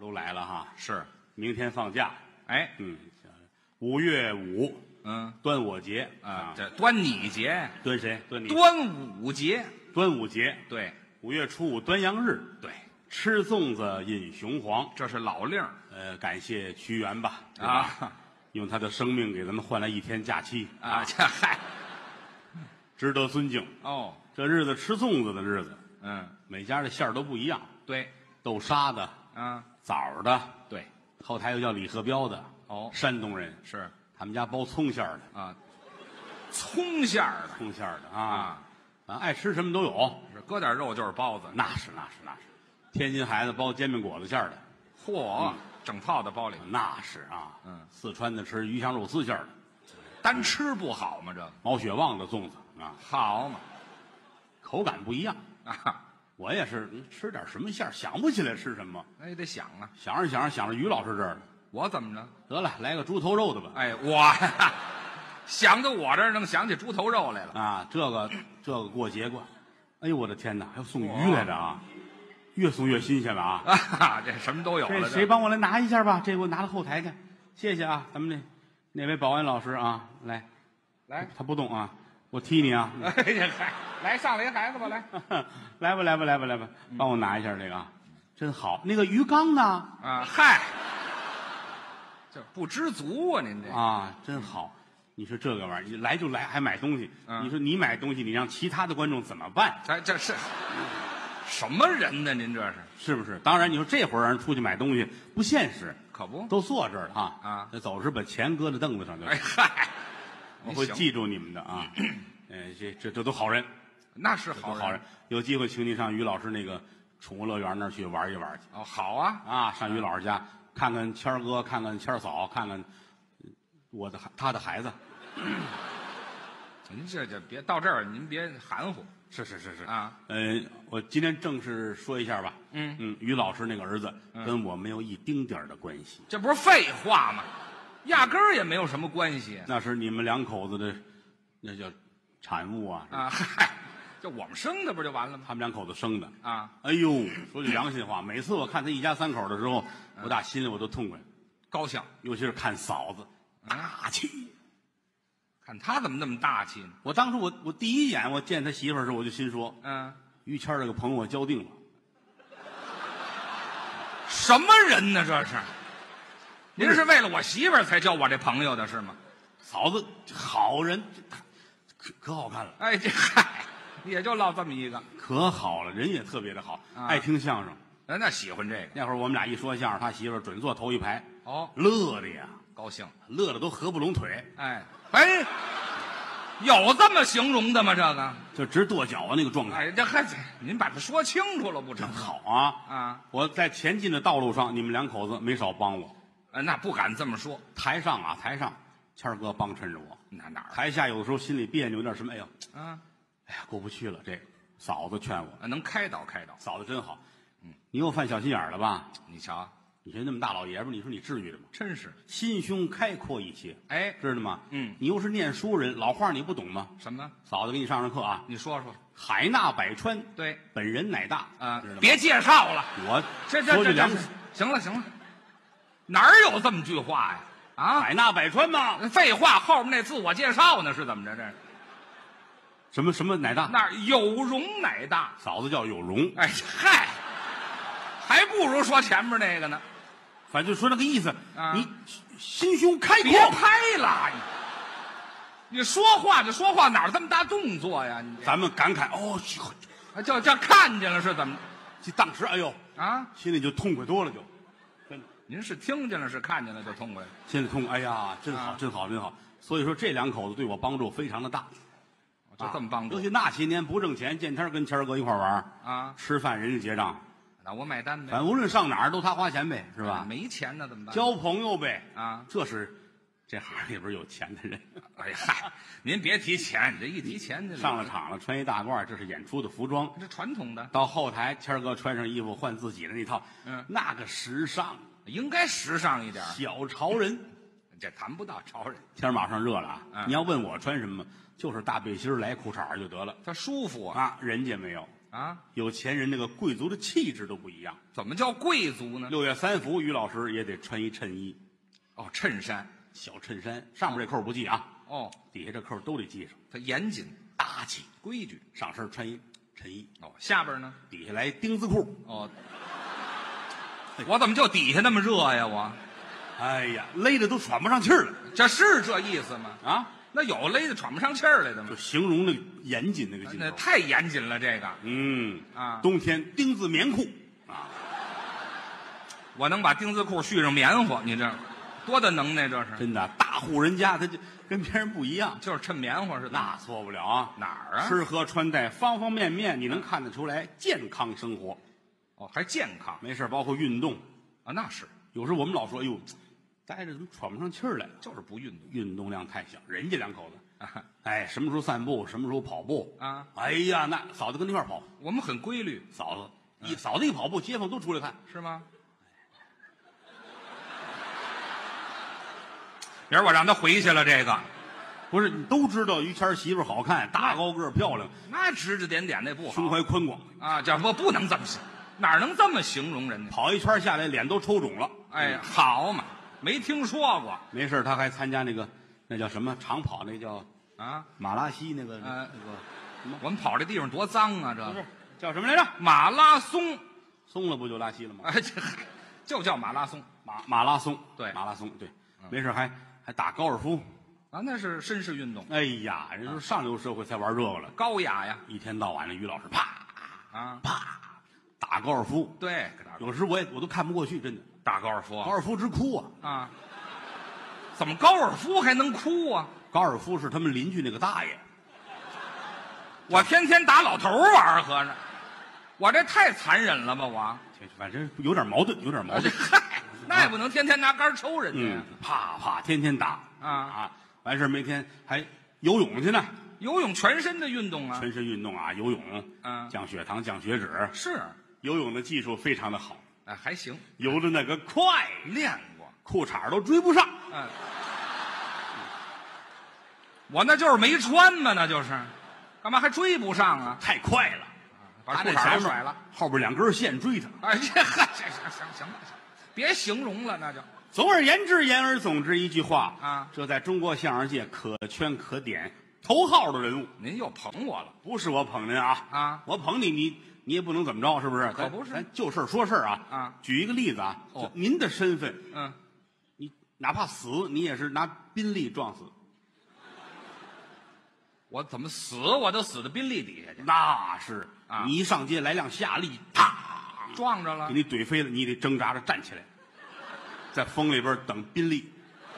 都来了哈。 是， 明天放假， 哎， 5月5，端午节啊，这端你节， 端谁？端你。 端午节， 端午节， 对 5月初5端阳日， 对， 吃粽子饮雄黄。 这是老令儿感谢屈原吧，对吧啊， 用他的生命给咱们换来1天假期啊，这嗨， 值得尊敬。 哦， 这日子吃粽子的日子， 嗯， 每家的馅儿都不一样， 对， 豆沙的、 啊， 枣的， 对， 后台又叫李鹤彪的， 哦山东人， 是他们家包葱馅儿的， 啊，葱馅儿的葱馅儿的啊， 啊， 啊，爱吃什么都有， 是搁点肉就是包子， 那是。天津孩子包煎饼果子馅儿的， 嚯，整套的包里， 那是啊，四川的吃鱼香肉丝馅儿的， 单吃不好吗？这毛血旺的粽子啊， 好嘛口感不一样。 啊， 我也是吃点什么馅儿，想不起来吃什么， 那也得想啊， 想着于老师这儿了， 我怎么着？ 得了，来个猪头肉的吧。 哎，我想到我这儿能想起猪头肉来了。 啊，这个过节过，哎呦我的天哪，还有送鱼来着啊，越送越新鲜了啊！ 啊，这什么都有了。 这谁帮我来拿一下吧？这给我拿到后台去，谢谢啊！咱们那位保安老师啊，来，他不动啊，我踢你啊！ 哎呀，嗨，来上来一孩子吧，来来吧，帮我拿一下这个啊，真好。那个鱼缸呢？ 啊，嗨，这不知足啊，您这啊，真好。你说这个玩意儿，你来就来，还买东西。你说你买东西，你让其他的观众怎么办？ 这是什么人呢？您这是是不是？当然，你说这会儿让人出去买东西不现实， 可不？ 都坐这儿了啊啊！ 这走时把钱搁在凳子上就。 哎嗨， 我会记住你们的啊。这都好人， 那是好人。有机会请你上于老师那个宠物乐园那儿去玩一玩去。 哦，好啊啊！上于老师家看看谦儿哥，看看谦儿嫂，看看他的孩子。 您这别到这儿，您别含糊。 是啊。 我今天正式说一下吧。于老师那个儿子跟我没有一丁点儿的关系。 这不是废话吗？压根儿也没有什么关系。 那是你们两口子的，那叫产物啊。 啊，嗨，就我们生的不就完了吗？ 他们两口子生的啊。 哎呦，说句良心话，每次我看他一家3口的时候，我打心里我都痛快， 高兴。 尤其是看嫂子，大气。 看他怎么那么大气呢？ 我当初我第一眼我见他媳妇儿的时候，我就心说，于谦这个朋友我交定了。 什么人呢？这是？您是为了我媳妇儿才交我这朋友的是吗？ 嫂子好人，可好看了。 哎，这嗨，也就落这么一个， 可好了，人也特别的好，爱听相声。 那喜欢这个。 那会儿我们俩一说相声，他媳妇儿准坐头一排。 哦， 乐的呀， 高兴， 乐的都合不拢腿。 哎，有这么形容的吗？这个就直跺脚啊，那个状态。 哎，这还您把它说清楚了不成？ 好啊啊！ 我在前进的道路上，你们两口子没少帮我。 那不敢这么说。 台上，谦儿哥帮衬着我。 哪儿？ 台下有的时候心里别扭，有点什么，哎呦， 哎呀，过不去了。这嫂子劝我， 能开导。 嫂子真好。你又犯小心眼儿了吧？ 你瞧， 你说那么大老爷们儿，你说你至于的吗？ 真是心胸开阔一些， 哎， 知道吗？ 你又是念书人，老话你不懂吗？ 什么？ 嫂子给你上课啊。 你说说。 海纳百川， 对， 本人乃大啊， 知道吗？ 别介绍了。 我这说句良心， 行了，哪儿有这么句话呀？啊， 海纳百川嘛。 废话，后面那自我介绍呢是怎么着？这什么乃大？ 那有容乃大。 嫂子叫有容。 哎嗨，还不如说前面那个呢。 反正就说那个意思。 你心胸开阔。 别拍了，你说话就说话，哪儿这么大动作呀？ 咱们感慨哦， 就看见了是怎么？ 当时哎呦啊， 心里就痛快多了，就真的。 您是听见了是看见了就痛快？ 心里痛快，哎呀，真好，真好。所以说这两口子对我帮助非常的大， 就这么帮助。 尤其那些年不挣钱，见天跟谦儿哥一块玩啊， 吃饭人家结账， 那我买单呗。 反正无论上哪儿都他花钱呗，是吧？ 没钱呢怎么办？ 交朋友呗啊， 这是这行里边有钱的人。 哎呀嗨，您别提钱，这一提钱就上了场了，穿一大褂，这是演出的服装， 这传统的。 到后台，谦儿哥穿上衣服换自己的那套，那个时尚， 应该时尚一点。 小潮人， 这谈不到潮人。 天马上热了啊！你要问我穿什么，就是大背心来裤衩就得了， 他舒服啊。人家没有啊， 有钱人那个贵族的气质都不一样。 怎么叫贵族呢？ 6月3伏，于老师也得穿一衬衣， 哦，衬衫。 小衬衫，上面这扣不系啊， 哦， 底下这扣都得系上， 它严谨大气。 规矩。 上身穿一衬衣， 哦，下边呢？ 底下来丁字裤。 哦，我怎么就底下那么热呀？我哎呀，勒得都喘不上气儿了这是这意思吗？ 啊！ 那有勒得喘不上气儿来的吗就？形容那个严谨那个劲头。 那太严谨了，这个啊， 冬天丁字棉裤啊， 我能把丁字裤续上棉花，你这多大能耐？这是真的大户人家他就跟别人不一样， 就是衬棉花似的。 那错不了啊。 哪儿啊？ 吃喝穿戴方方面面，你能看得出来健康生活。 哦，还健康没事，包括运动。 啊？那是， 有时候我们老说，哎呦，待着怎么喘不上气儿来了？ 就是不运动运动量太小。人家两口子， 啊哎，什么时候散步，什么时候跑步啊！ 哎呀，那嫂子跟那块儿跑， 我们很规律， 嫂子一跑步，街坊都出来看。 是吗？明儿我让他回去了。这个不是，你都知道于谦儿媳妇儿好看，大高个儿漂亮， 那指指点点那不好胸怀宽广， 啊，这不能这么形，哪能这么形容人呢？ 跑一圈下来脸都抽肿了。 哎，好嘛，没听说过没事，他还参加那叫什么长跑，那叫啊。 马拉西那个我们跑这地方多脏啊， 不是这叫什么来着？ 马拉松， 松了不就拉稀了吗？ 哎，这就叫马拉松马拉松， 对马拉松，对，没事还打高尔夫。 啊，那是绅士运动， 哎呀，人说上流社会才玩这个了， 高雅呀一天到晚的于老师啪啊， 啪打高尔夫， 对， 有时我都看不过去，真的。 打高尔夫高尔夫之哭啊！ 啊，怎么高尔夫还能哭啊？ 高尔夫是他们邻居那个大爷， 我天天打老头玩，合着我这太残忍了吧？我反正有点矛盾，有点矛盾。 嗨，那也不能天天拿杆抽人家呀。 啪啪天天打啊， 完事每天还游泳去呢， 游泳全身的运动啊， 全身运动啊，游泳，降血糖降血脂， 是， 游泳的技术非常的好， 哎，还行， 游的那个快， 练过， 裤衩都追不上。 嗯，我那就是没穿嘛，那就是，干嘛还追不上啊？ 太快了， 把裤衩都甩了， 后边2根线追他。 哎，这行了，别形容了，那就总而言之，言而总之一句话啊， 这在中国相声界可圈可点头号的人物。 您又捧我了不是我捧您啊，我捧你，你也不能怎么着，是不是？ 可不是， 咱就事说事啊。举一个例子啊，就您的身份，你哪怕死，你也是拿宾利撞死。 我怎么死？我都死到宾利底下去。 那是啊，你一上街来辆夏利，啪撞着了， 给你怼飞了，你得挣扎着站起来，在风里边等宾利。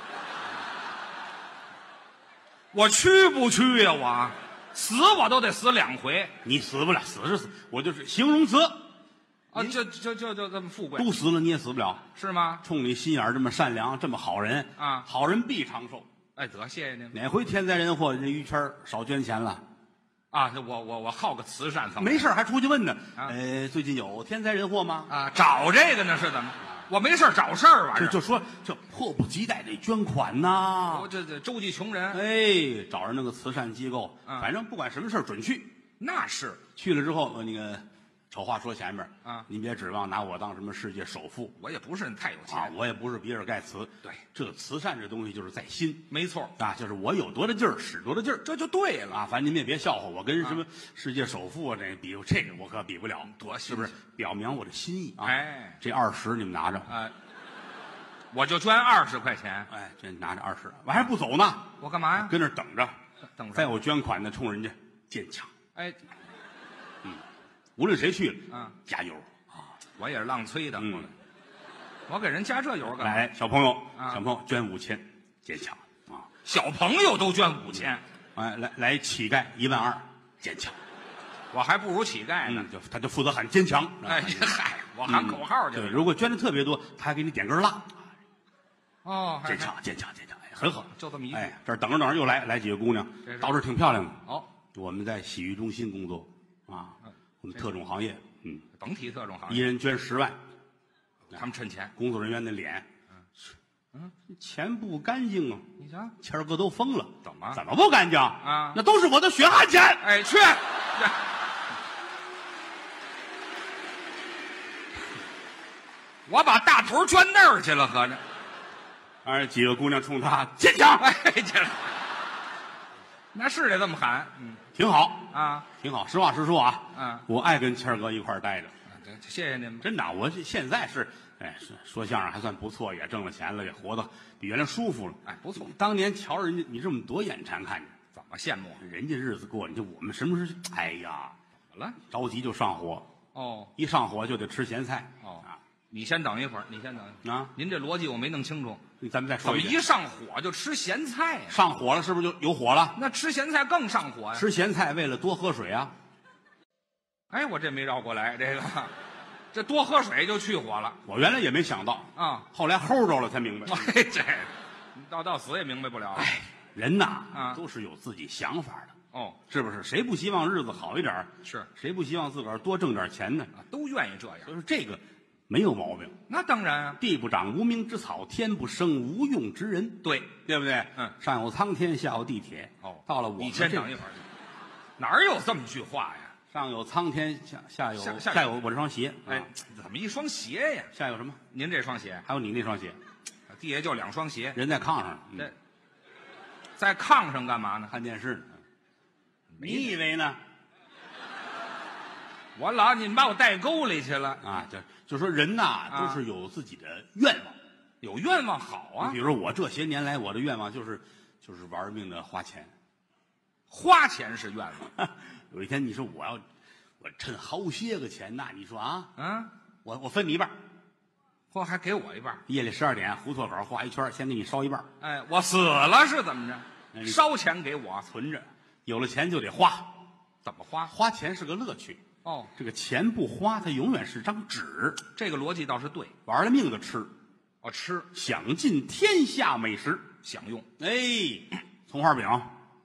我去不去呀？我死我都得死2回。 你死不了，死是死，我就是形容词啊，就这么富贵， 都死了你也死不了， 是吗？ 冲你心眼这么善良，这么好人啊， 好人必长寿。 哎，得谢谢您。 哪回天灾人祸，这于谦少捐钱了啊？我好个慈善方面， 没事还出去问呢。最近有天灾人祸吗？ 啊，找这个呢是怎么？我没事找事儿玩， 就说这迫不及待得捐款呐。 这周济穷人， 哎，找着那个慈善机构，反正不管什么事准去。 那是去了之后，那个丑话说前面啊， 您别指望拿我当什么世界首富， 我也不是太有钱， 我也不是比尔盖茨。 对， 这慈善这东西就是在心， 没错啊，就是我有多大劲儿使多大劲儿， 这就对了啊。反正您也别笑话我，跟什么世界首富啊这比，这个我可比不了， 多是不是？表明我的心意啊。 哎， 这20你们拿着， 我就捐20块钱， 哎，这拿着20，我还不走呢， 我干嘛呀？ 跟那等着， 等着。 再有捐款的，冲人家坚强。 哎， 无论谁去了，加油啊！ 我也是浪催的，我给人加这油干嘛？ 来，小朋友，捐5000，坚强啊！ 小朋友都捐5000， 哎，来乞丐12000，坚强。 我还不如乞丐呢， 他就负责喊坚强。 哎嗨，我喊口号去。 对，如果捐的特别多，他还给你点根蜡。 哦， 坚强，坚强，坚强，很好。 就这么一句。 哎，这儿等着等着又来几个姑娘，到这儿挺漂亮的。 哦， 我们在洗浴中心工作啊，我们特种行业， 甭提特种行业， 一人捐10万， 他们趁钱。 工作人员的脸，钱不干净啊！ 你瞧， 谦儿哥都疯了， 怎么不干净啊？ 那都是我的血汗钱！ 哎，去， 我把大头转那儿去了，合着。 几个姑娘冲他坚强， 哎，这那是得这么喊， 挺好啊， 挺好。实话实说啊，我爱跟谦儿哥一块儿待着。 谢谢您吧。 真的，我现在是，说相声还算不错，也挣了钱了，也活得比原来舒服了。 哎，不错。 当年瞧着人家你这么多眼馋看着， 怎么羡慕？ 人家日子过，你就我们什么时候？哎呀， 怎么了？ 着急就上火。 哦， 一上火就得吃咸菜。 哦啊，你先等一会儿，啊。您这逻辑我没弄清楚。 咱们再说一遍。怎么一上火就吃咸菜呀？ 上火了是不是就有火了？ 那吃咸菜更上火呀。 吃咸菜为了多喝水啊。 哎，我这没绕过来，这多喝水就去火了。 我原来也没想到啊， 后来齁着了才明白。 哎，这到死也明白不了。 哎，人呐，都是有自己想法的。 哦， 是不是？谁不希望日子好一点？ 是， 谁不希望自个儿多挣点钱呢？ 都愿意这样。 所以说这个没有毛病。 那当然啊， 地不长无名之草，天不生无用之人。 对， 对不对？上有苍天，下有地铁。 哦， 到了我们你先等一会儿，哪有这么句话呀？ 上有苍天，下有我这双鞋。 哎，怎么一双鞋呀？ 下有什么？ 您这双鞋， 还有你那双鞋。 地下就2双鞋。 人在炕上。 在炕上干嘛呢？ 看电视呢。你以为呢？ 你们把我带沟里去了啊！就说人呐，都是有自己的愿望， 有愿望好啊。 比如说我这些年来，我的愿望就是玩命的花钱， 花钱是愿望。 有一天你说我趁好些个钱，那你说啊，我分你一半， 嚯，还给我一半。 夜里12点，胡同口画一圈，先给你烧一半。 哎，我死了是怎么着？烧钱给我存着，有了钱就得花。 怎么花？ 花钱是个乐趣。 哦， 这个钱不花，它永远是张纸。 这个逻辑倒是对， 玩了命的吃。 吃， 享尽天下美食， 享用。 哎，葱花饼，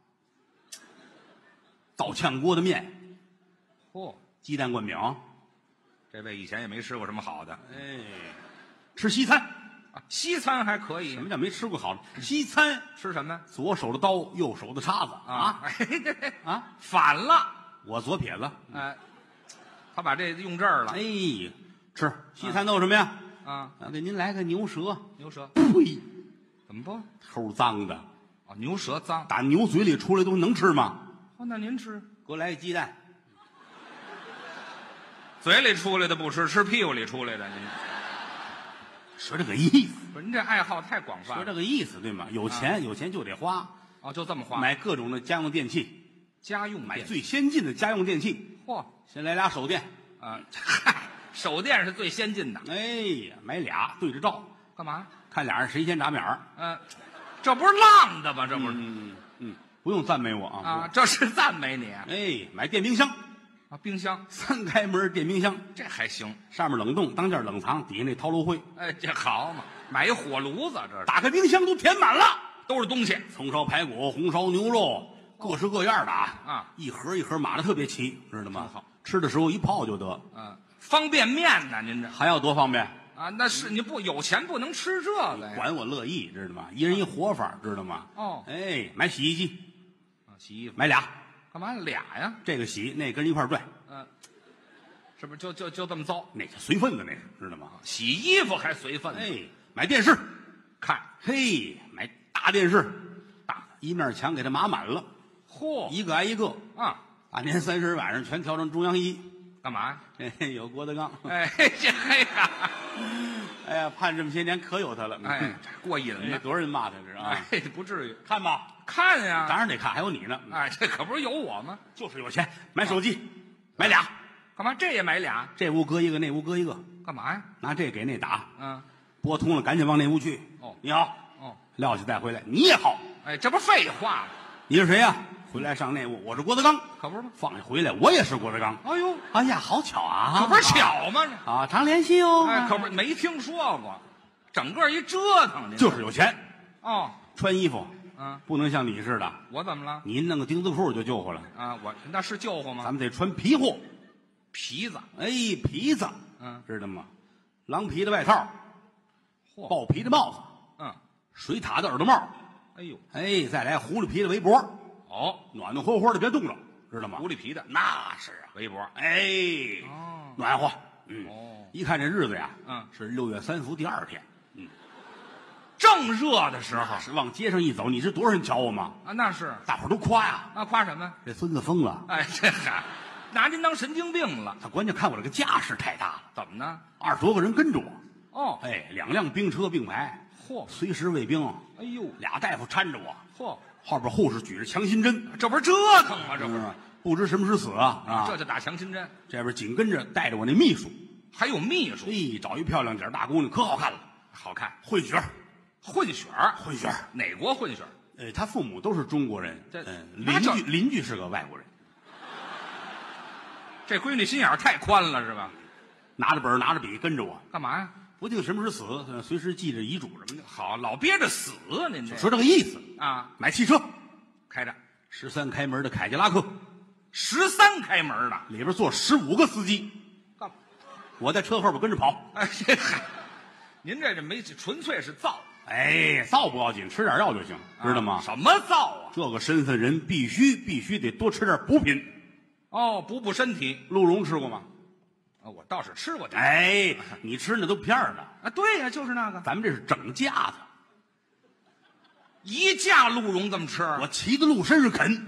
糟炝锅的面，鸡蛋灌饼。 这位以前也没吃过什么好的。 哎，吃西餐啊，西餐还可以。 什么叫没吃过好的？西餐吃什么？左手的刀，右手的叉子啊！ 反了， 我左撇子。 哎，他把这用这儿了。 哎，吃西餐都有什么呀？给您来个牛舌。呸！ 怎么不？ 齁脏的。 哦，牛舌脏， 打牛嘴里出来东西能吃吗？ 那您吃。 给我来个鸡蛋。 嘴里出来的不吃，吃屁股里出来的。您说这个意思。 不是，您这爱好太广泛了。 说这个意思对吗？有钱就得花。 哦，就这么花。 买各种的家用电器。买最先进的家用电器。 嚯！ 先来俩手电。 手电是最先进的。 哎呀，买俩对着照。 干嘛？ 看俩人谁先眨眼儿。 这不是浪的吗？这不是。 不用赞美我啊。 这是赞美你。 哎，买电冰箱。 冰箱 3开门电冰箱， 这还行。 上面冷冻，当间冷藏，底下那陶炉灰。 哎，这好嘛！买一火炉子，这是打开冰箱都填满了， 都是东西。 葱烧排骨、红烧牛肉，各式各样的一盒一盒码的特别齐，知道吗？ 好， 吃的时候一泡就得。 方便面呢？您这还要多方便啊？那是你不有钱不能吃这个呀？ 管我乐意，知道吗？一人一活法，知道吗？哎，买洗衣机， 洗衣服买俩。 干嘛俩呀？ 这个洗，那跟人一块拽。 是不是就这么糟？ 那是随份子，那是知道吗？ 洗衣服还随份子。 哎，买电视看， 嘿，买大电视，大一面墙给它码满了。 嚯， 一个挨一个啊！大年30晚上全调成中央1。 干嘛呀？ 有郭德纲。 哎，这呀， 哎呀，盼这么些年可有他了。 哎，过瘾了。 多少人骂他是啊？ 哎，不至于。 看吧， 看呀， 当然得看，还有你呢。 哎，这可不是有我吗？ 就是有钱，买手机，买俩。 干嘛？这也买俩？ 这屋搁一个，那屋搁一个。 干嘛呀？ 拿这给那打。拨通了，赶紧往那屋去。你好。撂下再回来，你也好。 哎，这不废话吗？ 你是谁呀？回来上那屋，我是郭德纲。 可不是吗？ 放下回来，我也是郭德纲。 哎呦， 哎呀，好巧啊！ 可不是巧吗？ 啊，常联系哦。 哎，可不是没听说过，整个一折腾。 就是有钱。穿衣服。不能像你似的。 我怎么了？ 你弄个钉子裤就救活了啊！我那是救活吗？ 咱们得穿皮货， 皮子。 哎，皮子，知道吗？狼皮的外套，豹皮的帽子，水獭的耳朵帽。 哎呦， 哎，再来狐狸皮的围脖。暖暖和和的，别冻着，知道吗？ 狐狸皮的那是啊， 围脖。 哎，暖和。 一看这日子呀，是6月3伏第2天， 正热的时候， 是往街上一走，你知多少人瞧我吗？ 啊，那是大伙儿都夸呀， 那夸什么？ 这孙子疯了。 哎，这嗨，拿您当神经病了？ 他关键看我这个架势太大了， 怎么呢 ？20多个人跟着我， 哦， 哎，2辆兵车并排， 嚯， 随时卫兵， 哎呦， 俩大夫搀着我， 嚯， 后边护士举着强心针， 这不是折腾吗？这不是， 不知什么时死啊！ 这就打强心针。 这边紧跟着带着我那秘书， 还有秘书， 哎，找一漂亮点大姑娘，可好看了， 好看， 混血儿， 混血儿， 混血儿， 哪国混血儿？ 他父母都是中国人， 这那叫邻居是个外国人， 这闺女心眼儿太宽了是吧？ 拿着本拿着笔跟着我， 干嘛呀？ 不定什么时死，随时记着遗嘱什么的。 好，老憋着死啊！您这说这个意思啊， 买汽车， 开着 13开门的凯迪拉克 13开门的， 里边坐15个司机， 干嘛？ 我在车后边跟着跑。 哎，这嗨，您这没纯粹是造， 哎，造不要紧，吃点药就行，知道吗？ 什么造啊？ 这个身份人必须得多吃点补品。 哦，补身体。 鹿茸吃过吗？ 我倒是吃过点。 哎，你吃那都片儿的啊，对呀，就是那个， 咱们这是整架的。 一架鹿茸这么吃， 我骑在鹿身上啃，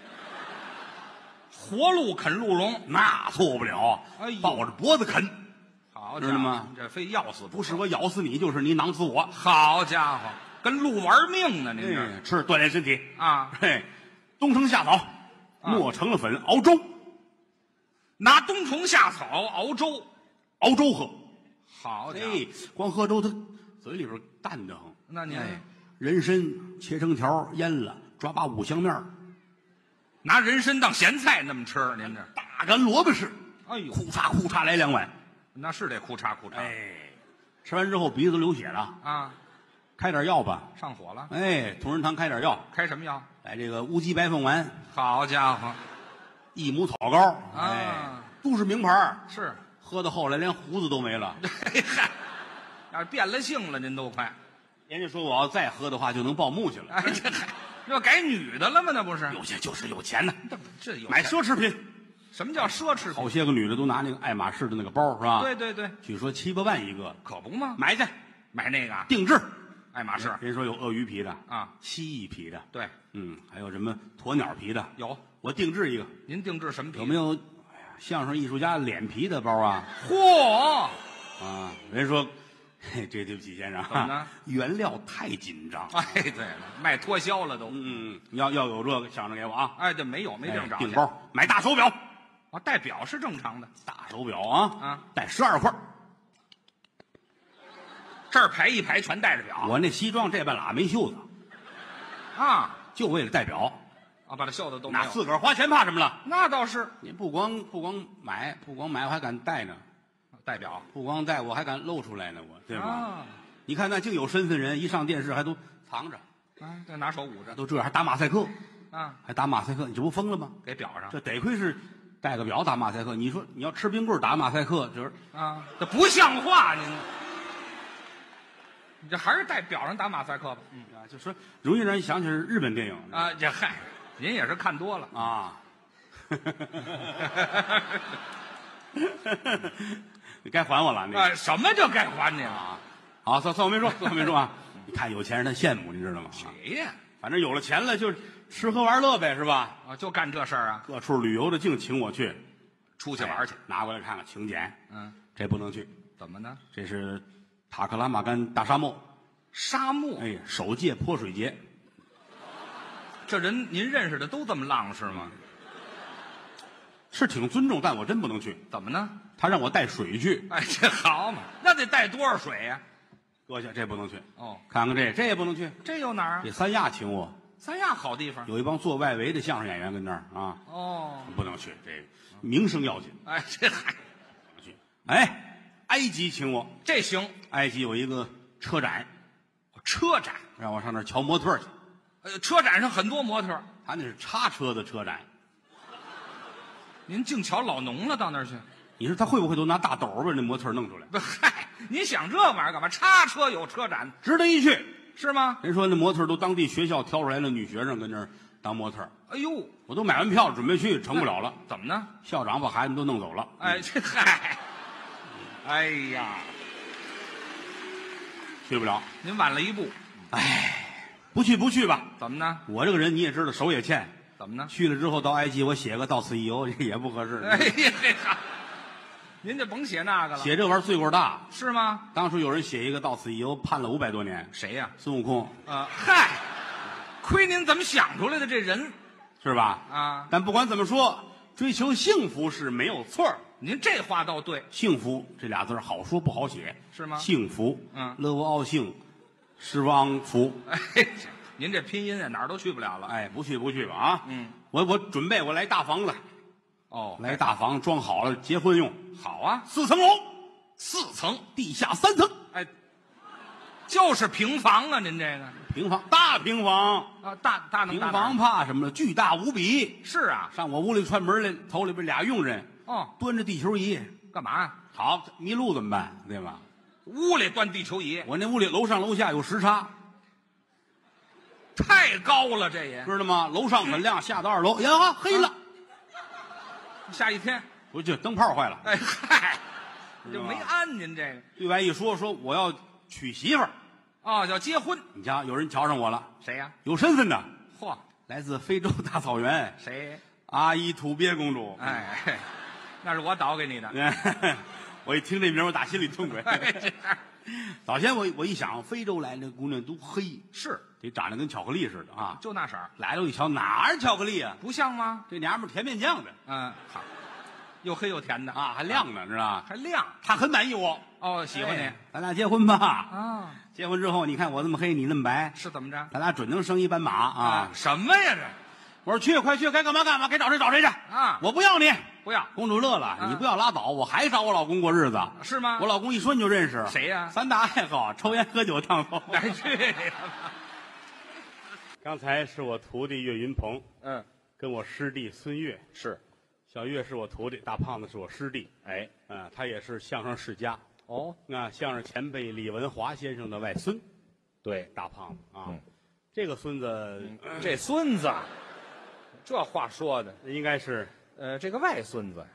活鹿啃鹿茸， 那错不了。 哎呦抱着脖子啃， 好知道吗？ 这非要死不是我咬死你，就是你囊死我。 好家伙，跟鹿玩命呢！您这吃锻炼身体啊， 嘿，冬虫夏草磨成了粉熬粥， 拿冬虫夏草熬粥， 熬粥喝。 好家伙， 哎，光喝粥它嘴里边淡得很。 那您人参切成条腌了，抓把五香面儿拿人参当咸菜那么吃，您这大干萝卜丝， 哎呦， 库嚓库嚓来2碗。 那是得哭嚓哭嚓， 哎，吃完之后鼻子都流血了， 啊， 开点药吧。 上火了， 哎，同仁堂开点药， 开什么药？ 来这个乌鸡白凤丸、 好家伙， 益母草膏， 啊哎，都是名牌儿， 是， 喝到后来连胡子都没了。 嘿嗨，要是变了性了，您都快， 人家说我要再喝的话就能报幕去了。 哎，这嗨，要改女的了吗？那不是， 有些就是有钱呢， 这有买奢侈品。 什么叫奢侈品？ 好些个女的都拿那个爱马仕的那个包，是吧？ 对对对， 据说7、8万一个， 可不吗？ 买去买那个定制。 爱马仕人说有鳄鱼皮的啊， 蜥蜴皮的， 对， 还有什么鸵鸟皮的， 有。 我定制一个。 您定制什么皮？ 有没有相声艺术家脸皮的包啊？ 嚯， 啊，人说，嘿，对不起先生， 怎么呢？ 原料太紧张。 哎，对了，卖脱销了都。 要有这个想着给我啊。 哎，这没有，没地方找去。 订包买大手表， 啊，戴表是正常的。 大手表啊，带12块。 这儿排一排全带着表。 我那西装这半拉没袖子， 啊， 就为了戴表。 啊，把这袖子都没有。 那自个儿花钱怕什么了？ 那倒是， 你不光买，我还敢戴呢。 戴表不光戴，我还敢露出来呢，我对吧？ 啊， 你看那净有身份人，一上电视还都藏着， 啊，这拿手捂着都这样，还打马赛克， 啊， 还打马赛克，你这不疯了吗？ 给表上。 这得亏是戴个表打马赛克。你说你要吃冰棍打马赛克，就是啊，这不像话，您这还是戴表上打马赛克吧？ 就说容易让人想起是日本电影啊，这嗨，您也是看多了啊。你该还我了，那啊，什么就该还你了？ 啊？好，算我没说，算我没说啊。你看有钱人他羡慕，你知道吗？ 谁呀？ 反正有了钱了，就是吃喝玩乐呗，是吧？ 啊，就干这事儿啊？ 各处旅游的净请我去， 出去玩去。 拿过来看看，请柬。这不能去， 怎么呢？ 这是塔克拉玛干大沙漠， 沙漠。 哎，首届泼水节。 这人您认识的都这么浪是吗？ 是挺尊重，但我真不能去。 怎么呢？ 他让我带水去， 哎，这好嘛，那得带多少水呀？ 搁下这不能去。 哦， 看看这也不能去。 这有哪儿啊？ 这三亚请我， 三亚好地方。 有一帮做外围的相声演员跟那儿啊， 哦， 不能去，这名声要紧。 哎，这还不能去。哎，埃及请我， 这行。 埃及有一个车展， 车展， 让我上那儿瞧模特去。 车展上很多模特， 他那是叉车的车展。 您净瞧老农了，到那儿去？ 你说他会不会都拿大斗把那模特弄出来？ 不，嗨，您想这玩意儿干嘛？叉车有车展值得一去， 是吗？ 人说那模特都当地学校挑出来的女学生跟那儿当模特。 哎呦， 我都买完票准备去，成不了了。 怎么呢？ 校长把孩子们都弄走了。 哎，这嗨， 哎呀， 去不了。 您晚了一步， 不去吧。 怎么呢？ 我这个人你也知道，手也欠。 怎么呢？ 去了之后到埃及，我写个到此一游，这也不合适。 哎呀，这个，您就甭写那个了。 写这玩意儿罪过大。 是吗？ 当初有人写一个到此一游，判了500多年。 谁呀？ 孙悟空， 嗨，亏您怎么想出来的这人是吧？ 啊？ 但不管怎么说，追求幸福是没有错儿。 您这话倒对， 幸福这俩字儿好说不好写， 是吗？ 幸福，乐无傲幸，失汪福。 哎，您这拼音啊，哪儿都去不了了。 哎，不去吧啊！我准备我来大房子，来大房装好了结婚用。 好啊 ，4层楼 ，4层， 地下3层。 哎，就是平房啊，您这个平房，大平房啊，大能平大房怕什么了？巨大无比。 是啊， 上我屋里串门来，头里边俩佣人，端着地球仪， 干嘛？ 好迷路怎么办？对吧？ 屋里端地球仪， 我那屋里楼上楼下有时差， 太高了，这也知道吗？楼上很亮，下到2楼，呀，黑了， 下一天， 不就灯泡坏了？ 哎嗨，就没安您这个。 对外一说我要娶媳妇儿， 要结婚。 你瞧，有人瞧上我了， 谁呀？ 有身份的， 嚯， 来自非洲大草原， 谁？ 阿依土鳖公主。 哎，那是我倒给你的。 我一听这名我打心里痛快。早先我一想，非洲来的姑娘都黑， 是得长得跟巧克力似的啊， 就那色儿。 来了一瞧，哪儿巧克力啊？ 不像吗？ 这娘们儿甜面酱的， 好，又黑又甜的啊，还亮呢，知道吧？ 还亮。 她很满意我， 喜欢你， 咱俩结婚吧。 啊， 结婚之后，你看我这么黑，你那么白， 是怎么着？ 咱俩准能生一斑马啊！ 什么呀这？ 我说快去，该干嘛干嘛，该找谁找谁去啊！ 我不要你， 不要。 公主乐了，你不要拉倒，我还找我老公过日子， 是吗？ 我老公一说你就认识， 谁呀 ？3大爱好：抽烟、喝酒、烫头。 哪去你的吧？ 刚才是我徒弟岳云鹏，跟我师弟孙越， 是， 小岳是我徒弟，大胖子是我师弟，他也是相声世家。那相声前辈李文华先生的外孙， 对， 大胖子啊，这个孙子， 这孙子，这话说的应该是这个外孙子，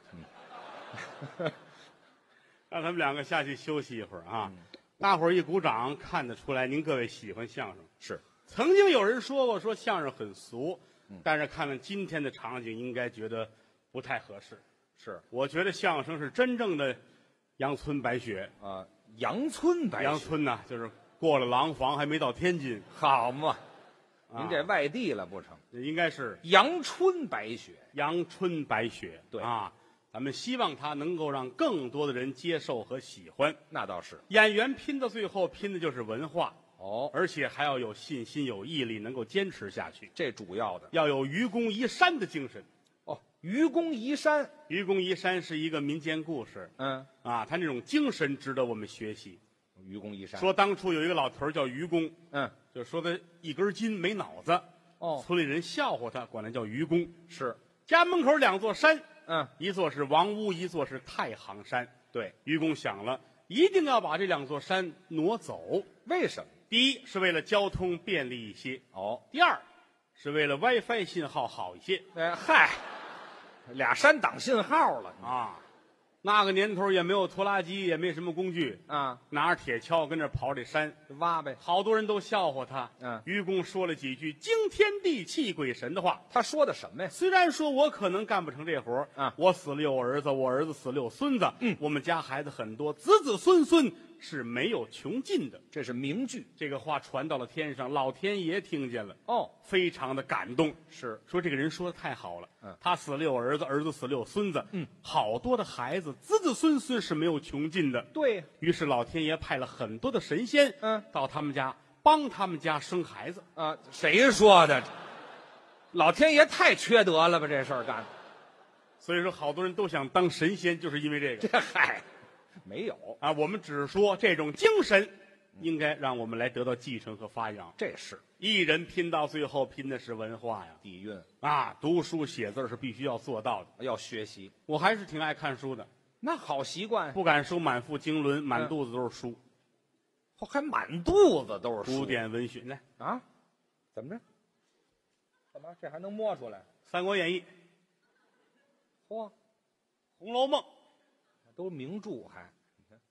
让他们2个下去休息一会儿啊。大伙儿一鼓掌，看得出来您各位喜欢相声。 是， 曾经有人说过，说相声很俗，但是看了今天的场景，应该觉得不太合适。 是， 我觉得相声是真正的阳春白雪啊，阳春白雪。 阳春呐，就是过了廊坊还没到天津， 好嘛。您这外地了不成？ 应该是阳春白雪， 阳春白雪。 对啊，咱们希望它能够让更多的人接受和喜欢。 那倒是， 演员拼到最后拼的就是文化而且还要有信心、有毅力，能够坚持下去。 这主要的要有愚公移山的精神。 愚公移山， 愚公移山是一个民间故事。他那种精神值得我们学习。 愚公移山说当初有一个老头叫愚公，就说他一根筋没脑子，村里人笑话他，管他叫愚公。 是， 家门口2座山，一座是王屋，一座是太行山。 对， 愚公想了，一定要把这2座山挪走。 为什么？ 第一是为了交通便利一些，第二是为了 WiFi 信号好一些。 嗨，俩山挡信号了啊。那个年头也没有拖拉机，也没什么工具拿着铁锹跟这跑这山挖呗。 好多人都笑话他。愚公说了几句惊天地泣鬼神的话。 他说的什么呀？ 虽然说我可能干不成这活我死了有儿子，我儿子死了有孙子，我们家孩子很多，子子孙孙是没有穷尽的。 这是名句。 这个话传到了天上，老天爷听见了，非常的感动。 是， 说这个人说的太好了。他死了有儿子，儿子死了有孙子，好多的孩子，子子孙孙是没有穷尽的。 对， 于是老天爷派了很多的神仙，到他们家帮他们家生孩子。 谁说的？老天爷太缺德了吧，这事儿干的。 所以说，好多人都想当神仙，就是因为这个。 这嗨，没有我们只是说这种精神应该让我们来得到继承和发扬。 这是一人拼到最后，拼的是文化呀， 底蕴读书写字是必须要做到的， 要学习。 我还是挺爱看书的， 那好习惯， 不敢说满腹经纶，满肚子都是书， 还满肚子都是书。 古典文学来怎么着？干嘛？这还能摸出来？《 三国演义》、 嚯，《 红楼梦》 都名著还。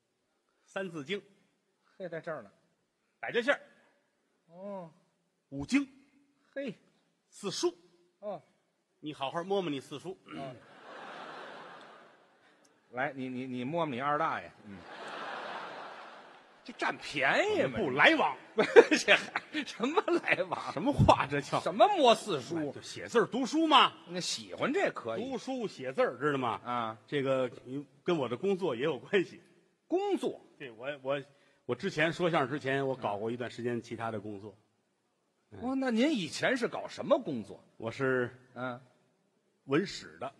三字经， 嘿，在这儿呢。 百家姓儿哦， 五经， 嘿， 四书。 哦， 你好好摸摸你四书。 来，你摸摸你二大爷，这占便宜嘛？ 不来往， 这什么来往？ 什么话这叫？ 什么摸四书？ 就写字儿读书嘛。 那喜欢这可以读书写字儿知道吗？ 啊。 这个跟我的工作也有关系。 工作对，我之前说相声之前，我搞过一段时间其他的工作。 哦，那您以前是搞什么工作？ 我是文史的。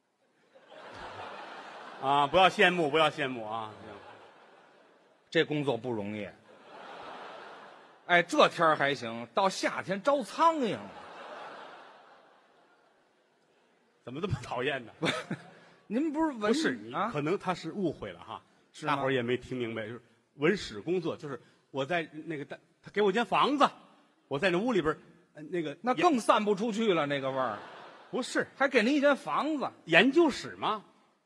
啊，不要羡慕，不要羡慕啊！ 这工作不容易。哎，这天儿还行，到夏天招苍蝇。 怎么这么讨厌呢？ 您不是文不是你啊？ 可能他是误会了哈， 是吗大伙儿也没听明白，就是文史工作，就是我在那个他给我间房子，我在那屋里边那个那更散不出去了，那个味儿。 不是还给您一间房子。 研究室吗？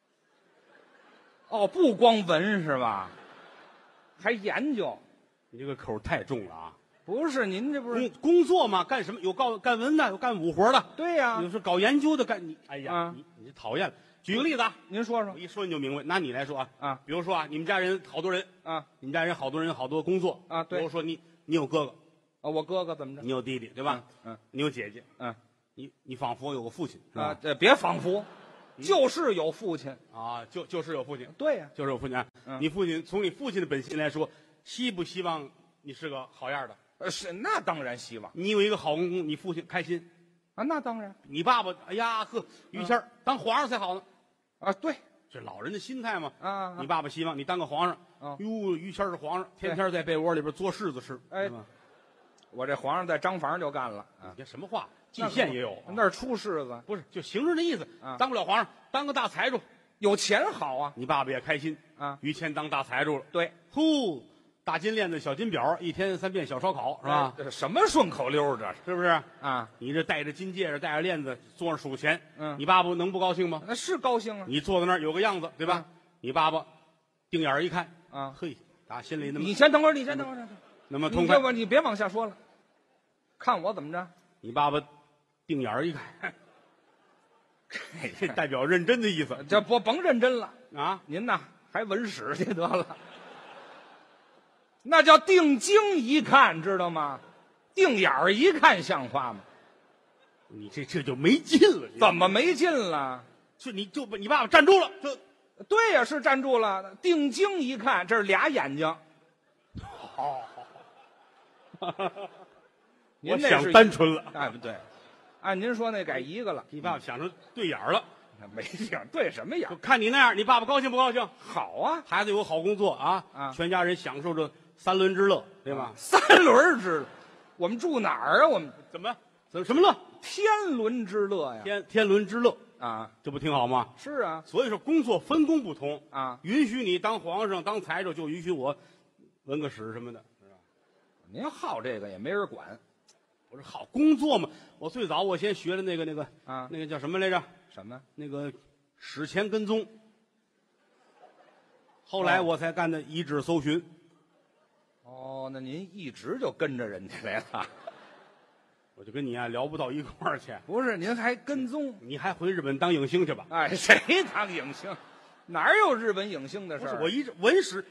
哦，不光文是吧？还研究？ 你这个口太重了啊！ 不是，您这不是？ 工作嘛，干什么？有干文的，有干武活的， 对呀、 有时候搞研究的干你。哎呀， 啊你这讨厌了。举个例子啊， 您说说我一说你就明白。拿你来说啊， 啊比如说啊，你们家人好多人， 啊你们家人好多人好多工作啊对比如说你有哥哥， 啊！我哥哥怎么着？ 你有弟弟，对吧？ 嗯你有姐姐， 嗯你仿佛有个父亲，是吧？ 啊，这别仿佛，就是有父亲。 啊，就是有父亲， 对呀、 就是有父亲啊。你父亲从你父亲的本心来说，希不希望你是个好样的？ 是那当然希望你有一个好公公，你父亲开心。 啊，那当然你爸爸，哎呀呵，于谦儿当皇上才好呢。 啊，对这老人的心态嘛。 啊， 你爸爸希望你当个皇上。 啊哟，于谦儿是皇上，天天在被窝里边嘬柿子吃。 哎对吧我这皇上在张房就干了啊， 你这什么话？蓟县也有， 那儿出柿子， 不是就形容这意思啊。 当不了皇上，当个大财主， 有钱好啊你爸爸也开心啊。 于谦当大财主了， 对， 呼，大金链子、小金表，一天3遍小烧烤，是吧？ 这是什么顺口溜这是是不是？ 啊？ 你这戴着金戒指，戴着链子，坐那儿数钱， 嗯你爸爸能不高兴吗？ 那是高兴啊你坐在那儿有个样子，对吧？你爸爸定眼儿一看， 啊！ 嘿，打心里那么你先等会儿，你先等会儿， 那么痛快。 你别往下说了，看我怎么着？ 你爸爸定眼儿一看，这代表认真的意思这不甭认真了， 啊！ 您呐还文史去得了，那叫定睛一看，知道吗？定眼儿一看像话吗？ 你这就没劲了， 怎么没劲了？ 就你爸爸站住了，这对呀、是站住了。定睛一看，这是俩眼睛。 好， 您那是我想单纯了。 哎，不对，按您说那改一个了。 你爸爸想成对眼儿了， 没想对什么眼就？看你那样，你爸爸高兴不高兴？ 好啊， 孩子有个好工作啊， 啊全家人享受着三轮之乐，对吧？ 三轮之乐，我们住哪儿啊？我们怎么什么乐？ 天伦之乐呀！ 天伦之乐， 啊， 这不挺好吗？ 是啊， 所以说工作分工不同啊， 允许你当皇上当财主，就允许我文个史什么的，是吧？ 您好这个也没人管我说好工作嘛，我最早我先学的那个啊。 那个叫什么来着？ 什么？ 那个史前跟踪，后来哦我才干的遗址搜寻。 哦，那您一直就跟着人家来了？ 我就跟你啊聊不到一块儿去， 不是，您还跟踪？ 你还回日本当影星去吧？ 哎，谁当影星？哪有日本影星的事儿？ 不是，我一直文学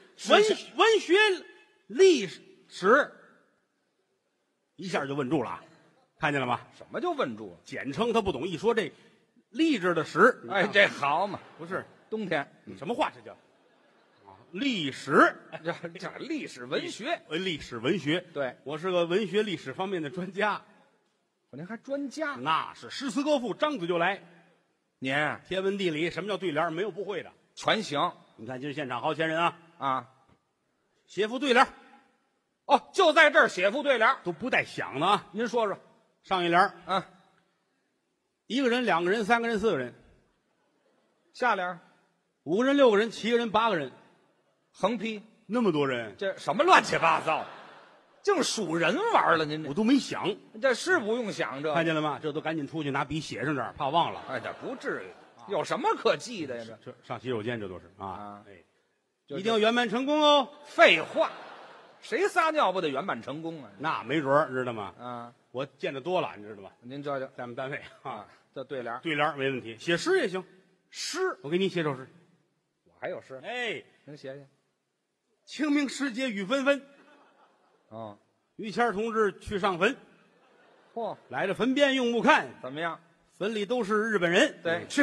历史，一下就问住了啊，看见了吗？ 什么就问住了？ 简称他不懂，一说这励志的史， 哎，这好嘛， 不是冬天什么话，这叫啊历史， 这历史文学。 历史文学。 对， 我是个文学历史方面的专家， 您还专家？ 那是诗词歌赋，张嘴就来。 您天文地理，什么叫对联？没有不会的。 全行你看今儿现场好些人啊， 啊！ 写副对联哦，就在这儿写副对联， 都不带想的啊。 您说说上一联啊。 一个人、2个人、3个人、4个人， 下联 5个人、6个人、7个人、8个人， 横批， 那么多人， 这什么乱七八糟，净数人玩了。您我都没想， 这是不用想这， 看见了吗？这都赶紧出去拿笔写上点儿，怕忘了。 哎，这不至于，有什么可记的呀？ 这上洗手间这都是啊啊， 哎， 一定要圆满成功哦。 废话，谁撒尿不得圆满成功啊？ 那没准儿，知道吗？ 啊， 我见得多了，你知道吗？ 您这就在我们单位啊， 这对联， 对联没问题，写诗也行。 诗我给你写首诗。 我还有诗， 哎， 您写写。 清明时节雨纷纷， 哦， 于谦儿同志去上坟， 嚯， 来了坟边用木看， 怎么样？ 坟里都是日本人。 对，去，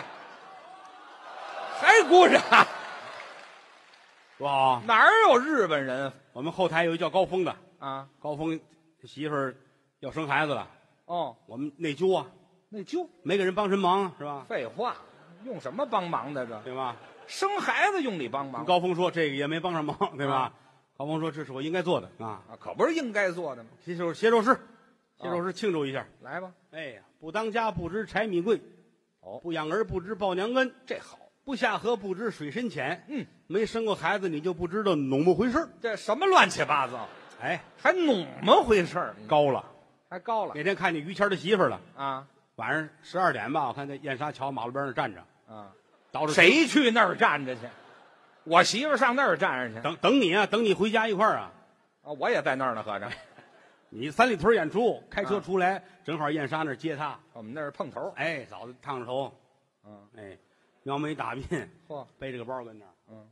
还鼓掌？ 是吧？ 哪儿有日本人我们后台有一叫高峰的， 啊？ 高峰媳妇儿要生孩子了， 哦， 我们内疚啊， 那就没给人帮什么忙啊，是吧？ 废话，用什么帮忙的这？ 对吧？ 生孩子用你帮忙高峰说这个也没帮上忙，对吧？ 啊高峰说这是我应该做的啊， 啊，可不是应该做的吗？ 写首诗，写首诗庆祝一下。 来吧， 哎呀，不当家不知柴米贵， 哦， 不养儿不知报娘恩， 这好， 不下河不知水深浅。 嗯， 没生过孩子你就不知道弄么回事儿。 这什么乱七八糟， 哎， 还弄么回事儿？ 高了。 还高了那天看见于谦儿的媳妇儿了， 啊晚上12点吧，我看在燕莎桥马路边那站着， 啊！ 倒着谁去那儿站着去？我媳妇上那儿站着去等你啊，等你回家一块儿啊。 啊！我也在那儿呢，合着你三里屯演出，开车啊出来，正好燕莎那儿接他。 我们那儿碰头。 哎，嫂子烫着头， 嗯， 哎，描眉打鬓， 嚯， 背着个包跟那儿。 嗯，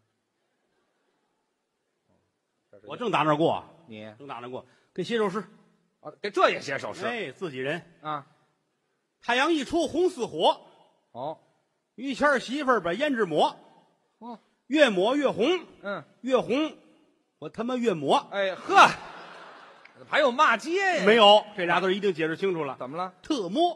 我正打那儿过， 你正打那儿过，给写首诗。 啊，这也写首诗哎，自己人。 啊？ 太阳一出红似火， 哦， 于谦儿媳妇儿把胭脂抹， 哦， 越抹越红， 嗯， 越红，我他妈越抹。 哎呵，还有骂街呀？ 没有，这俩字一定解释清楚了。 怎么了？ 特摸，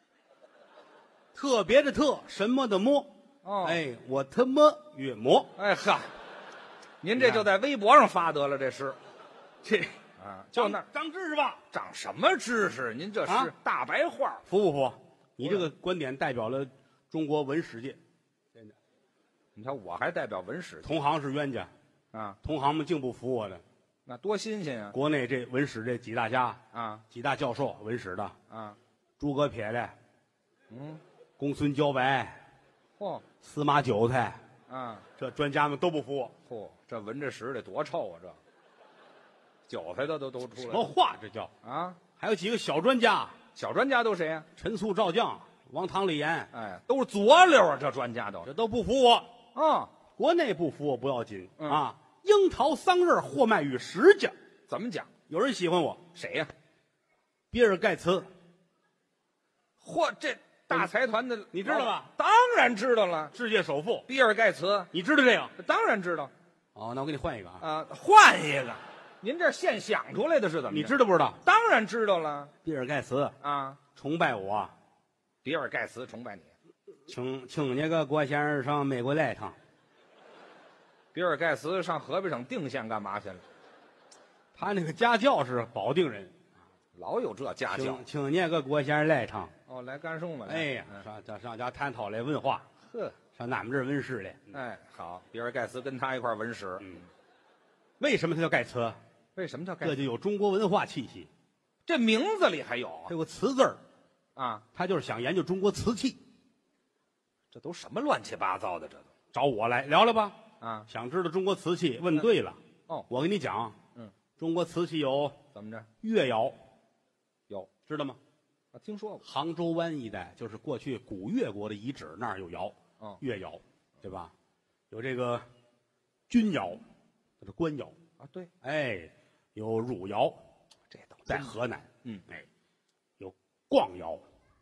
特别的特，什么的摸。 哦， 哎，我他妈越摸。 哎呵，您这就在微博上发得了这诗这啊？就那儿长知识吧？ 长什么知识？您这啊是大白话。 服不服？你这个观点代表了中国文史界， 你看我还代表文史同行是冤家， 啊， 同行们竟不服我的。 那多新鲜呀！ 国内这文史这几大家、 啊几大教授，文史的啊， 诸葛撇的、 嗯， 公孙茭白、 嚯司马韭菜， 啊这专家们都不服我。 嚯，这闻着屎得多臭啊！这韭菜的都出什么来了话这叫？ 啊！ 还有几个小专家， 小专家都谁呀？ 陈粟、赵将、王唐、李严， 哎，都是左溜啊！这专家都这都不服我。 啊， 国内不服我不要紧、 嗯啊，樱桃桑葚货卖于十家， 怎么讲？ 有人喜欢我。 谁呀？ 比尔盖茨， 嚯，这大财团的你知道吧？ 当然知道了， 世界首富， 比尔盖茨你知道这个？ 当然知道哦，那我给你换一个啊， 啊。换一个，您这现想出来的是怎么着？ 你知道不知道？ 当然知道了比尔盖茨啊。 崇拜我， 比尔盖茨崇拜你， 请那个郭先生上美国来一趟。 比尔盖茨上河北省定县干嘛去了？ 他那个家教是保定人， 老有这家教请那个郭先生来一趟。 哦，来干什么来？ 哎呀，上家探讨来文化， 呵， 上俺们这儿文史来。 哎，好，比尔盖茨跟他一块儿文史， 为什么他叫盖茨？ 为什么叫盖茨？ 这就有中国文化气息。 这名字里还有还有个瓷字儿， 啊？ 他就是想研究中国瓷器， 这都什么乱七八糟的？这都找我来聊聊吧。 啊？ 想知道中国瓷器，问对了。 哦， 我跟你讲，中国瓷器有怎么着？ 越窑， 有知道吗？ 啊？听说过。 杭州湾一带就是过去古越国的遗址，那儿有窑， 哦， 越窑，对吧？有这个钧窑，这是官窑， 啊，对， 哎，有汝窑， 这都在河南， 嗯， 哎，有逛窑，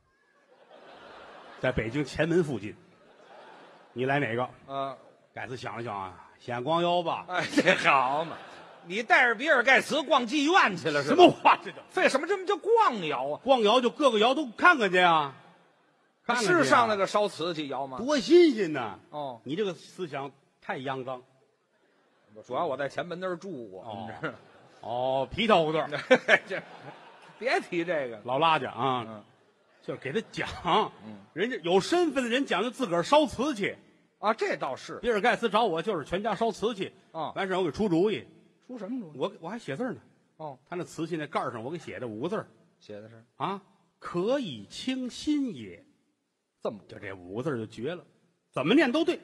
在北京前门附近。你来哪个？盖茨想了想啊，先逛窑吧。 哎，这好嘛！你带着比尔盖茨逛妓院去了是什吧？ 么话这叫？ 费什么这么叫逛窑啊？ 逛窑就各个窑都看看去啊，看看去啊是上那个烧瓷器窑吗？ 多新鲜呐！ 哦， 你这个思想太肮脏。 主要我在前门那儿住过。 哦你知道哦，皮条胡同， 这别提这个了。 老拉家啊， 嗯就是给他讲，人家有身份的人讲究自个儿烧瓷器。 啊，这倒是。 比尔盖茨找我就是全家烧瓷器， 啊， 完事儿我给出主意， 出什么主意？ 我还写字呢。 哦， 他那瓷器那盖儿上我给写的5个字儿写的是啊，可以清心也， 这么就这5个字儿就绝了，怎么念都对。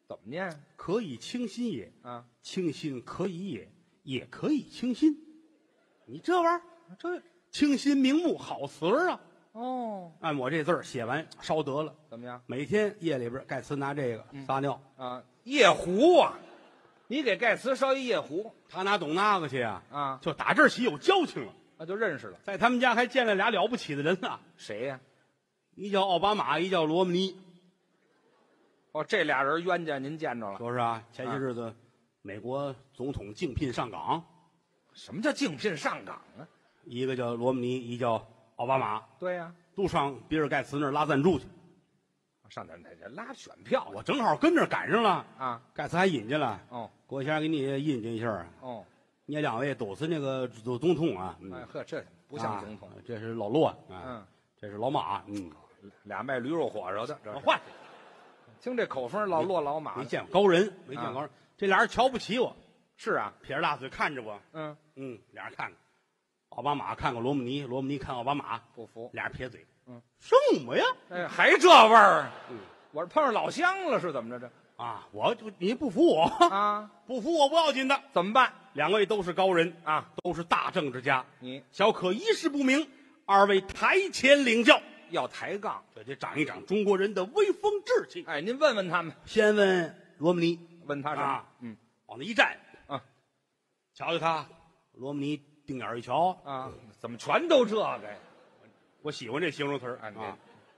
怎么念？ 可以清心也。 啊， 清心可以也，也可以清心。你这玩意儿， 这清心明目，好词儿啊！ 哦， 按我这字儿写完烧得了。 怎么样？ 每天夜里边盖茨拿这个撒尿啊，夜壶啊，你给盖茨烧一夜壶， 他哪懂那个去啊？ 啊， 就打这儿起有交情了， 那就认识了。 在他们家还见了俩了不起的人呢， 谁呀？ 一叫奥巴马，一叫罗姆尼。 哦，这俩人冤家您见着了？ 说是啊，前些日子美国总统竞聘上岗， 什么叫竞聘上岗啊？ 一个叫罗姆尼，一叫奥巴马， 对呀， 都上比尔盖茨那儿拉赞助去。 上那拉选票我正好跟那儿赶上了， 啊。 盖茨还引进了。 哦郭先生给你引进一下啊， 哦， 你两位都是那个总统啊。 哎呵，这不像总统。 这是老骆啊， 嗯， 这是老马。 俩卖驴肉火烧的，这是换， 听这口风，老骆老马没见过高人，没见过高人。这俩人瞧不起我， 是啊。 撇着大嘴看着我。俩人看看，奥巴马看看罗姆尼，罗姆尼看奥巴马， 不服。 俩人撇嘴。什么呀？ 哎，还这味儿？我是碰上老乡了，是怎么着？这啊，你不服我啊？ 不服我不要紧的， 怎么办两位都是高人啊？ 都是大政治家， 你小可一事不明，二位台前领教， 要抬杠， 这得长一长中国人的威风志气。 哎，您问问他们， 先问罗姆尼， 问他什么？ 往那一站，瞧瞧他，罗姆尼定眼一瞧啊，怎么全都这个呀？ 我喜欢这形容词儿啊。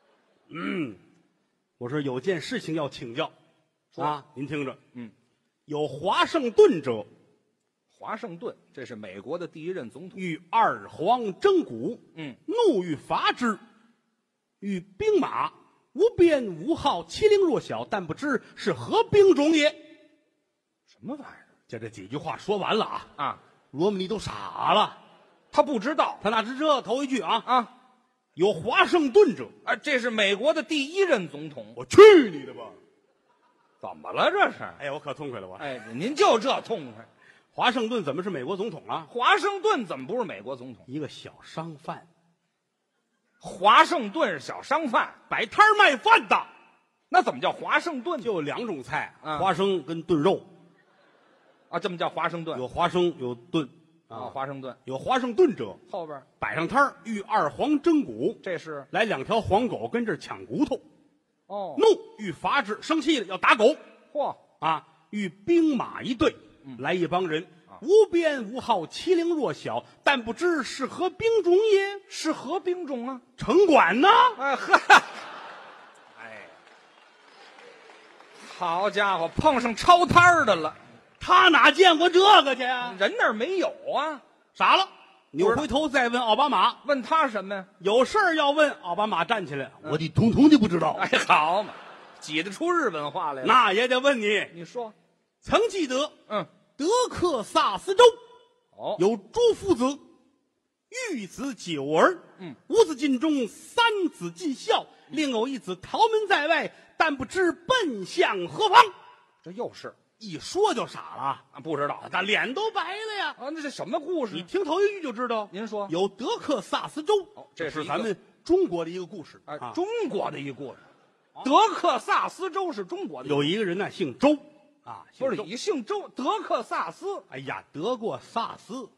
我说有件事情要请教，啊，您听着，有华盛顿者， 华盛顿，这是美国的第一任总统， 与二皇争古，怒欲伐之，与兵马无边无号，欺凌弱小，但不知是何兵种也。 什么玩意儿？ 就这几句话说完了啊， 罗姆尼都傻了， 他不知道， 他哪知这头一句啊， 有华盛顿者， 这是美国的第一任总统。 我去你的吧！ 怎么了这是？ 哎，我可痛快了我。 哎，您就这痛快。 华盛顿怎么是美国总统了？ 华盛顿怎么不是美国总统？ 一个小商贩。 华盛顿是小商贩， 摆摊卖饭的。 那怎么叫华盛顿？ 就两种菜，花生跟炖肉。 啊，这么叫华盛顿？ 有花生有炖啊，华盛顿有华盛顿者， 后边摆上摊儿，与二黄争骨， 这是来两条黄狗跟这儿抢骨头。 哦， 怒欲伐之，生气了要打狗。 嚯啊，与兵马一队，来一帮人，无边无号，欺凌弱小，但不知是何兵种也。 是何兵种啊？ 城管呢？ 哎呵，哎，好家伙，碰上抄摊儿的了。 他哪见过这个去啊？ 人那儿没有啊， 傻了。扭回头再问奥巴马， 问他什么呀？ 有事儿要问。奥巴马站起来，我的统统的不知道。 哎，好嘛，挤得出日本话来了。 那也得问你， 你说， 曾记得，德克萨斯州，有朱夫子，育子9儿，5子进中，3子进校，另有1子逃门在外，但不知奔向何方。 这又是一说就傻了啊！ 不知道， 他脸都白了呀！ 啊，那是什么故事？ 你听头一句就知道。 您说， 有德克萨斯州， 这是咱们中国的一个故事啊，中国的一个故事。德克萨斯州是中国的。 有一个人呢，姓周啊， 不是你姓周，德克萨斯。 哎呀，得过萨斯，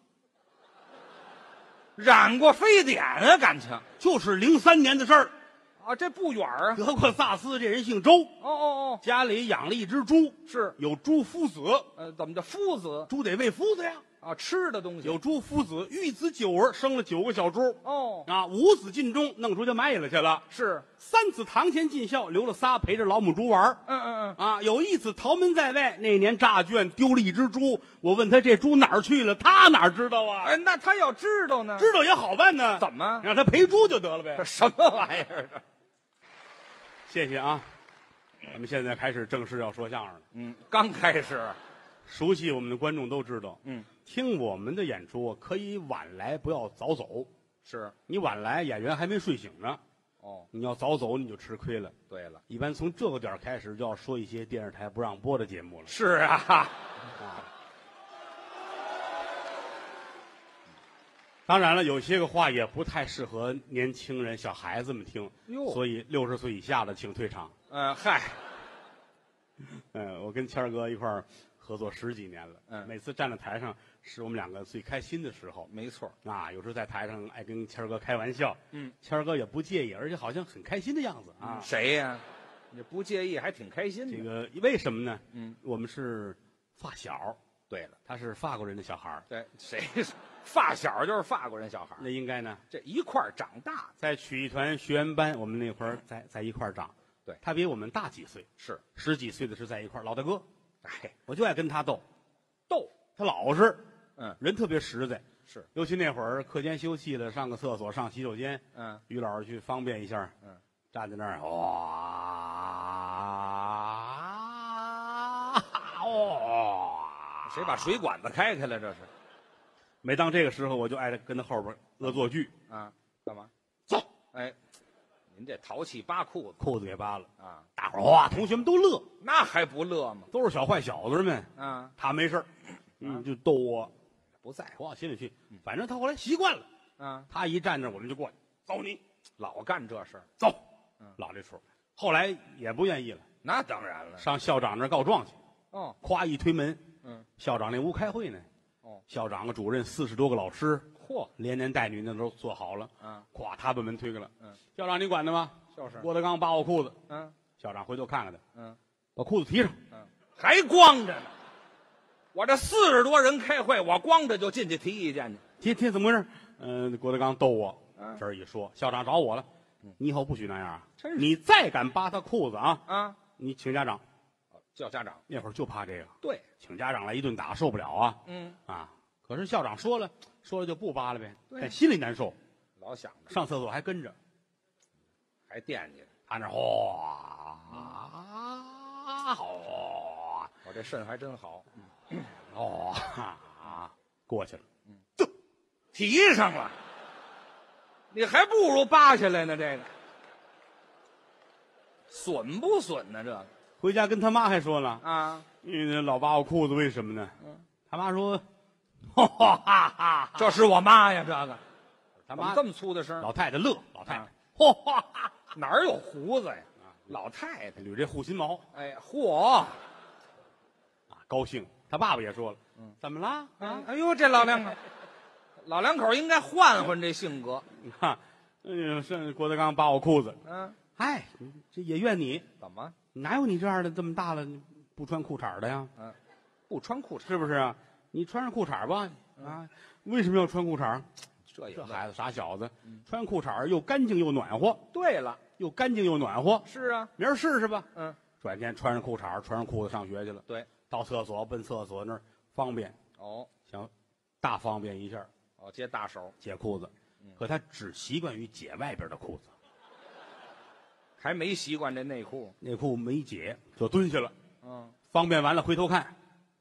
染过非典啊，感情就是03年的事儿。 啊，这不远啊。 德克萨斯这人姓周，家里养了一只猪， 是有猪夫子。 怎么叫夫子？ 猪得喂夫子呀， 啊，吃的东西。 有猪夫子，育子9儿，生了9个小猪。 啊 ，5子进中，弄出去卖了去了。 是 3子堂前进校，留了仨陪着老母猪玩。有1子逃门在外，那年诈圈丢了一只猪。我问他这猪哪儿去了，他哪知道啊？ 哎，那他要知道呢？ 知道也好办呢。 怎么？ 让他赔猪就得了呗。 这什么玩意儿？ 谢谢啊，咱们现在开始正式要说相声了。 刚开始， 熟悉我们的观众都知道，听我们的演出可以晚来，不要早走。 是你晚来，演员还没睡醒呢。你要早走你就吃亏了。 对了， 一般从这个点开始就要说一些电视台不让播的节目了。 是啊。 当然了，有些个话也不太适合年轻人、小孩子们听，所以60岁以下的请退场。 嗨， 我跟谦儿哥一块儿合作10几年了，每次站在台上是我们两个最开心的时候。 没错啊，有时候在台上爱跟谦儿哥开玩笑，谦儿哥也不介意，而且好像很开心的样子啊。 谁呀？你不介意还挺开心的。 这个为什么呢？我们是发小。对了，他是法国人的小孩儿。 对，谁是发小就是法国人小孩儿。 那应该呢， 这一块儿长大， 在曲艺团学员班，我们那会儿在一块儿长。 对， 他比我们大几岁， 是 10几岁的是在一块儿，老大哥。 哎， 我就爱跟他斗， 逗他老实， 人特别实在。 是， 尤其那会儿课间休息了，上个厕所，上洗手间，于老师去方便一下，站在那儿， 谁把水管子开了？这是。 每当这个时候，我就爱跟他后边恶作剧啊，干嘛？ 走！ 哎，您这淘气扒裤子， 裤子给扒了啊！ 大伙儿哇，同学们都乐， 那还不乐吗？ 都是小坏小子们啊， 他没事儿就逗我， 不在乎， 不往心里去。反正他后来习惯了，他一站那，我们就过去走你， 老干这事儿， 走，老这出。后来也不愿意了， 那当然了， 上校长那儿告状去。夸一推门，校长那屋开会呢。校长、主任40多个老师，连男带女那都坐好了。咵，他把门推开了。校长，你管的吗？ 就是郭德纲扒我裤子。校长回头看看他。把裤子提上。 还光着呢。我这40多人开会，我光着就进去提意见去。提怎么回事？郭德纲逗我。这儿一说，校长找我了。你以后不许那样啊！你再敢扒他裤子啊！你请家长。 叫家长。 那会儿就怕这个。 对， 请家长来一顿打，受不了啊！可是校长说了就不扒了呗，但心里难受， 老想着上厕所还跟着， 还惦记他那我这肾还真好。 过去了， 提上了，你还不如扒下来呢。这个损不损呢？这个回家跟他妈还说了老扒我裤子，为什么呢？他妈说， 这是我妈呀，这个他妈这么粗的声， 老太太乐，老太太， 哪儿有胡子呀？老太太捋这护心毛， 哎，嚯， 高兴。他爸爸也说了，怎么了？ 哎呦，这老两口应该换换这性格。 你看，是郭德纲扒我裤子，这也怨你， 怎么？ 哪有你这样的这么大了不穿裤衩的呀？ 不穿裤衩是不是啊？你穿上裤衩吧，为什么要穿裤衩？ 这孩子傻小子，穿裤衩又干净又暖和。 对了， 又干净又暖和。 是啊， 明儿试试吧。 转天穿上裤衩，穿上裤子上学去了。 对， 到厕所奔厕所那儿方便。想大方便一下。 接大手解裤子，可他只习惯于解外边的裤子。 还没习惯这内裤， 内裤没解就蹲下了。方便完了回头看，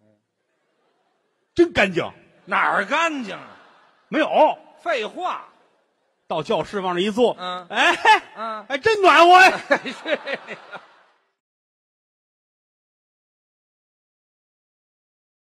真干净。 哪儿干净啊？ 没有。 废话。 到教室往那一坐， 还真暖和呀。